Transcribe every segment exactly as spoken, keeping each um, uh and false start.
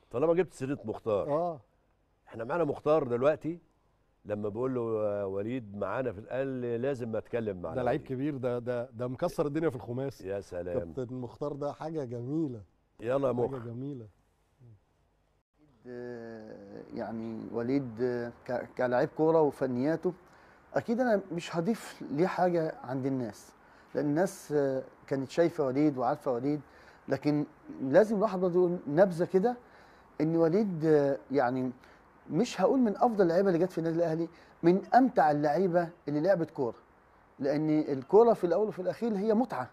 طالما جبت سيره مختار، اه احنا معانا مختار دلوقتي. لما بقول له وليد معانا في قال لي لازم اتكلم مع ده لعيب وليد. كبير، ده ده ده مكسر الدنيا في الخماسي. يا سلام. كابتن مختار ده حاجه جميله، يلا يا حاجه مخ. جميله. آه، يعني وليد آه، ك- كلاعب كوره وفنياته، اكيد انا مش هضيف ليه حاجه عند الناس، لان الناس آه، كانت شايفه وليد وعارفه وليد. لكن لازم الواحد برضه يقول نبذه كده، ان وليد آه، يعني مش هقول من افضل اللعيبه اللي جت في النادي الاهلي، من امتع اللعيبه اللي لعبت كوره. لان الكوره في الاول وفي الاخير هي متعه،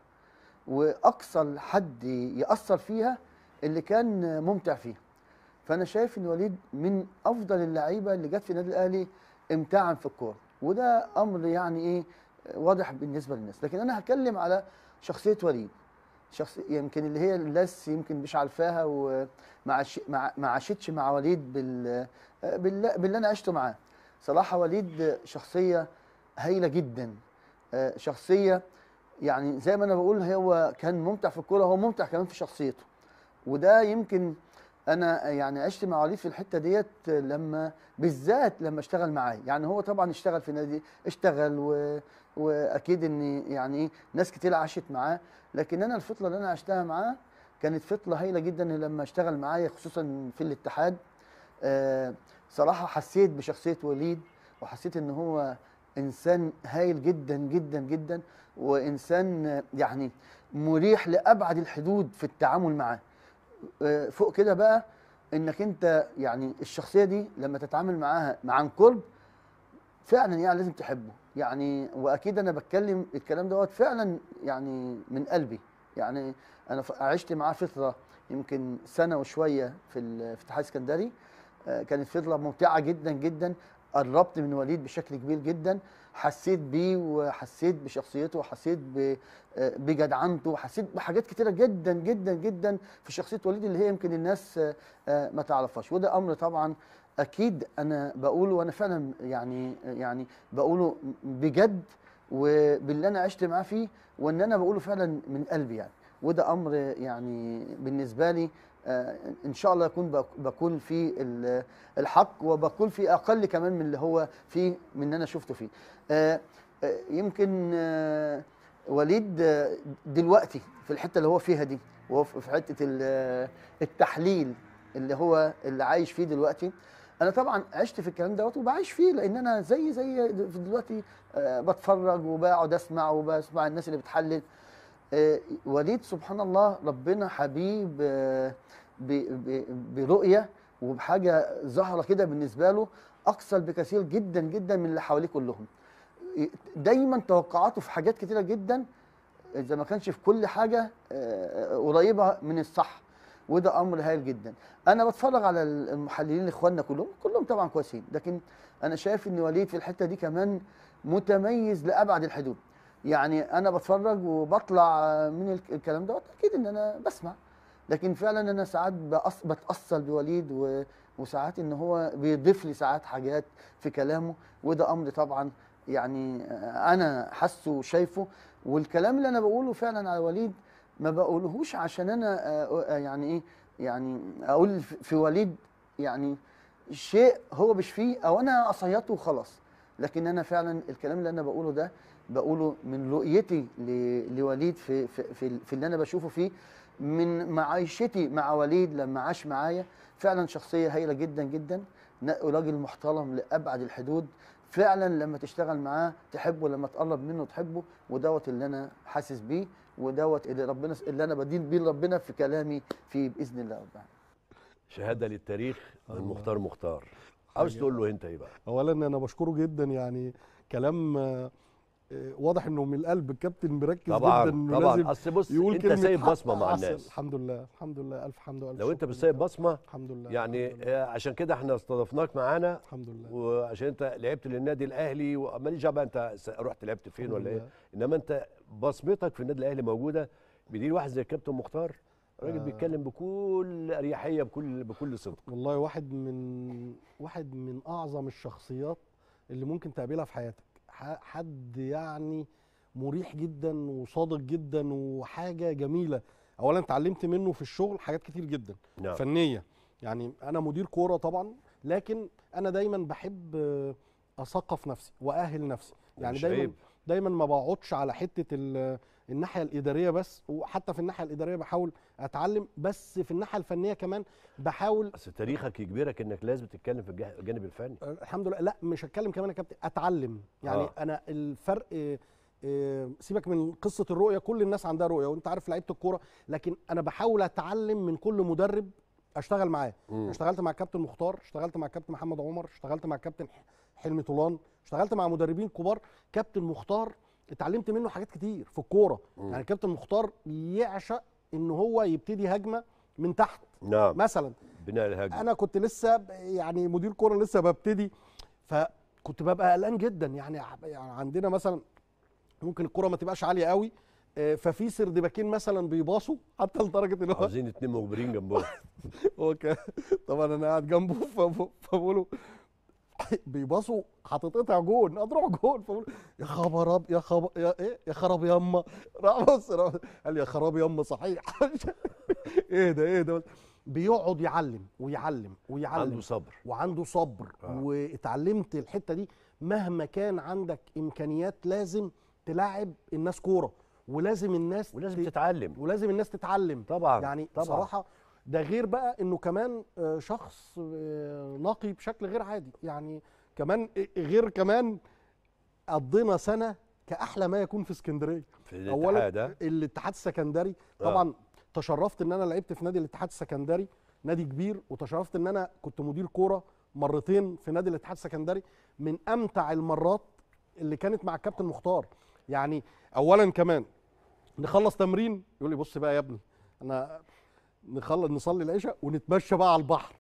واقصى حد ياثر فيها اللي كان ممتع فيها. فانا شايف ان وليد من افضل اللعيبه اللي جت في النادي الاهلي امتاعا في الكوره، وده امر يعني ايه واضح بالنسبه للناس. لكن انا هتكلم على شخصيه وليد، شخص يمكن اللي هي الناس يمكن مش عارفاها وما عاش- ما ما عاشتش مع وليد بال بال- باللي انا عشته معاه. صراحه وليد شخصيه هايله جدا، آه، شخصيه يعني زي ما انا بقول هو كان ممتع في الكوره، هو ممتع كمان في شخصيته. وده يمكن انا يعني عشت مع وليد في الحته ديت، لما بالذات لما اشتغل معايا. يعني هو طبعا اشتغل في نادي، اشتغل و... واكيد ان يعني ايه ناس كتير عاشت معاه، لكن انا الفتره اللي انا عشتها معاه كانت فتره هايله جدا لما اشتغل معايا، خصوصا في الاتحاد. آه صراحه حسيت بشخصيه وليد، وحسيت ان هو انسان هايل جدا جدا جدا، وانسان آه، يعني مريح لابعد الحدود في التعامل معاه. آه، فوق كده بقى، انك انت يعني الشخصيه دي لما تتعامل معاها مع عن قرب فعلا يعني لازم تحبه. يعني واكيد انا بتكلم الكلام دوت فعلا يعني من قلبي. يعني انا ف- عشت معاه فتره يمكن سنه وشويه في ال- في الاتحاد السكندري. آه، كانت فتره ممتعه جدا جدا، قربت من وليد بشكل كبير جدا، حسيت بيه وحسيت بشخصيته وحسيت ب- آه، بجدعنته، وحسيت بحاجات كتيره جدا جدا جدا في شخصيه وليد اللي هي يمكن الناس آه، آه، ما تعرفهاش. وده امر طبعا اكيد انا بقوله، وانا فعلا يعني يعني بقوله بجد، وباللي انا عشت معاه فيه، وان انا بقوله فعلا من قلبي يعني. وده امر يعني بالنسبه لي آه، ان شاء الله يكون بك- بكون فيه ال- الحق، وبكون فيه اقل كمان من اللي هو فيه من اللي انا شفته فيه. آه، آه، يمكن آه، وليد آه، دلوقتي في الحته اللي هو فيها دي، وهو في حته ال- التحليل اللي هو اللي عايش فيه دلوقتي. انا طبعا عشت في الكلام دوت وبعيش فيه، لان انا زي زي دلوقتي آه، بتفرج وبقعد اسمع وبسمع الناس اللي بتحلل. آه، وليد سبحان الله ربنا حبيب آه، ب- ب- برؤيه وبحاجه ظاهره كده بالنسبه له اكثر بكثير جدا جدا من اللي حواليه كلهم. دايما توقعاته في حاجات كتيره جدا، اذا ما كانش في كل حاجه آه، قريبه من الصح. وده امر هايل جدا. انا بتفرج على المحللين اخواننا كلهم كلهم طبعا كويسين، لكن انا شايف ان وليد في الحته دي كمان متميز لابعد الحدود. يعني انا بتفرج وبطلع من الك- الكلام دوت اكيد ان انا بسمع، لكن فعلا انا ساعات بأص- بتاثر بوليد و- وساعات ان هو بيضيف لي ساعات حاجات في كلامه. وده امر طبعا يعني انا حاسه وشايفه. والكلام اللي انا بقوله فعلا على وليد ما بقولهوش عشان انا آه، آه، يعني ايه يعني اقول في في وليد يعني شيء هو مش فيه او انا اصيته وخلاص. لكن انا فعلا الكلام اللي انا بقوله ده بقوله من رؤيتي ل- لوليد في في في, في اللي انا بشوفه فيه، من معايشتي مع وليد لما عاش معايا. فعلا شخصيه هايله جدا جدا، راجل محترم لابعد الحدود. فعلا لما تشتغل معاه تحبه، لما تقرب منه تحبه. ودوت اللي انا حاسس بيه، ودوت اللي ربنا اللي انا بدين بيه ربنا في كلامي فيه باذن الله رب العالمين. شهاده للتاريخ من الله. مختار مختار. عاوز حاجة- تقول له انت ايه بقى؟ اولا انا بشكره جدا، يعني كلام آه، آه، واضح انه من القلب. الكابتن مركز جدا طبعا انه طبعا. لازم اصل بص يقول انت كلمه سايب حق. بصمه مع أصل الناس. الحمد لله الحمد لله الف حمد والف لو انت شكر مش سايب لله. بصمه الحمد لله يعني الحمد لله. آه، عشان كده احنا استضفناك معانا، الحمد لله وعشان انت لعبت للنادي الاهلي وماليش دعوه بقى انت س- رحت لعبت فين الحمد ولا ايه، لله. انما انت بصمتك في النادي الاهلي موجوده. بدين واحد زي الكابتن مختار، راجل آه. بيتكلم بكل اريحيه بكل بكل صدق. والله واحد من واحد من اعظم الشخصيات اللي ممكن تقابلها في حياتك. ح- حد يعني مريح جدا وصادق جدا وحاجه جميله. اولا اتعلمت منه في الشغل حاجات كتير جدا نعم. فنيه. يعني انا مدير كوره طبعا، لكن انا دايما بحب آه، اثقف نفسي واهل نفسي. يعني مش دايما عيب. دايما ما بقعدش على حته ال- الناحيه الاداريه بس، وحتى في الناحيه الاداريه بحاول اتعلم، بس في الناحيه الفنيه كمان بحاول. بس تاريخك يجبرك انك لازم تتكلم في الجه- الجانب الفني. آه، الحمد لله. لا مش هتكلم كمان يا كابتن، اتعلم. يعني آه. انا الفرق آه، آه، سيبك من قصه الرؤيه، كل الناس عندها رؤيه وانت عارف لعيبه الكوره، لكن انا بحاول اتعلم من كل مدرب اشتغل معاه. مم. اشتغلت مع الكابتن مختار، اشتغلت مع الكابتن محمد عمر، اشتغلت مع الكابتن حلمي طولان، اشتغلت مع مدربين كبار. كابتن مختار اتعلمت منه حاجات كتير في الكوره. مم. يعني الكابتن مختار يعشق ان هو يبتدي هجمه من تحت نعم. مثلا. بناء الهجمه. انا كنت لسه ب- يعني مدير كوره لسه ببتدي، فكنت ببقى قلقان جدا. يعني يعني عندنا مثلا ممكن الكوره ما تبقاش عاليه قوي، آه، ففي سردباكين مثلا بيباصوا حتى لدرجه ان هو عاوزين اتنين مجبرين جنبهم. هو كان طبعا انا قاعد جنبه، فب- فبقول له بيباصوا هتتقطع جون، اضرب جون، فبقول يا خبر أب- يا خبر يا ايه يا خراب ياما. راح بص راح قال لي يا خراب ياما صحيح. ايه ده ايه ده. بيقعد يعلم ويعلم ويعلم، عنده صبر. وعنده صبر. آه. واتعلمت الحته دي، مهما كان عندك امكانيات لازم تلعب الناس كوره، ولازم الناس ولازم ت- تتعلم. ولازم الناس تتعلم طبعا. يعني طبعا. بصراحه. ده غير بقى انه كمان آه، شخص آه، نقي بشكل غير عادي. يعني كمان غير كمان قضينا سنه كاحلى ما يكون في اسكندريه. في اولا الاتحاد ها؟ الاتحاد السكندري آه. طبعا. تشرفت ان انا لعبت في نادي الاتحاد السكندري، نادي كبير، وتشرفت ان انا كنت مدير كوره مرتين في نادي الاتحاد السكندري، من امتع المرات اللي كانت مع الكابتن مختار. يعني اولا كمان نخلص تمرين يقول لي بص بقى يا ابني، انا نخلص نصلي العشاء ونتمشى بقى على البحر.